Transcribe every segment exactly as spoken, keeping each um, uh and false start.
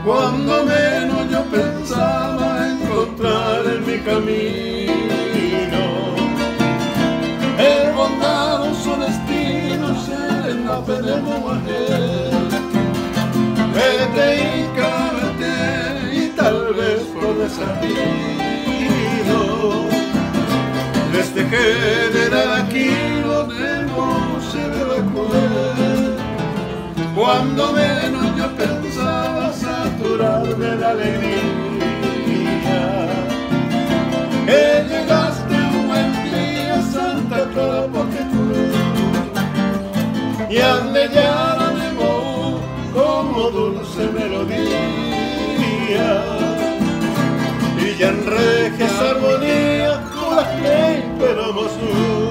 cuando menos yo pensaba encontrar en mi camino el bondadoso destino, ser en la fe de mujer. Vete y cámate y tal vez por desafío este general aquí lo no se debe comer. Cuando menos yo pensaba saturarme de alegría, que llegaste un buen día, Santa Clara, porque tú y ande ya la debo como dulce melodía, y ya en regias armonía con las que esperamos tú.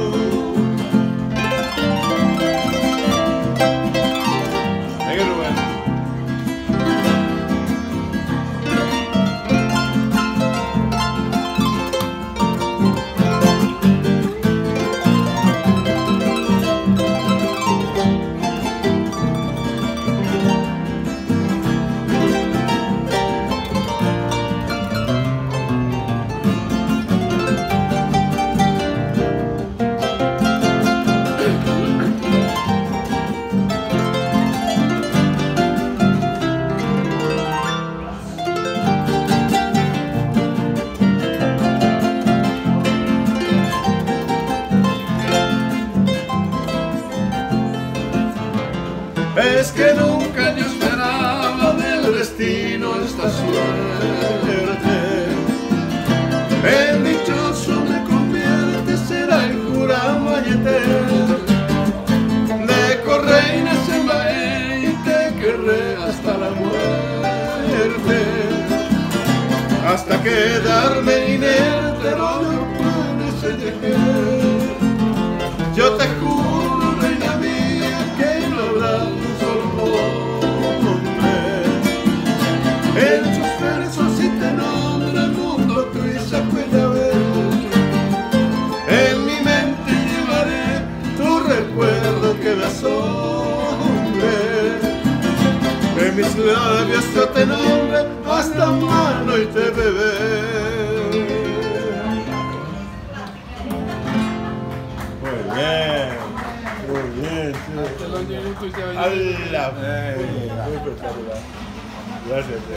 Es que nunca yo esperaba del destino esta suerte. En dichoso me convierte, será el cura Mayeter. De correines en Baey y te querré hasta la muerte, hasta quedarme inerte donde puedes elegir. Yo te juro, reina mía, que no habrá un solo hombre en sus versos si te nombra el mundo tú y se puede ver. En mi mente llevaré tu recuerdo que me asombre, en mis labios yo te nombre hasta mano y te bebé. Muy bien, muy bien. Sí. A la Muy espectacular. Gracias.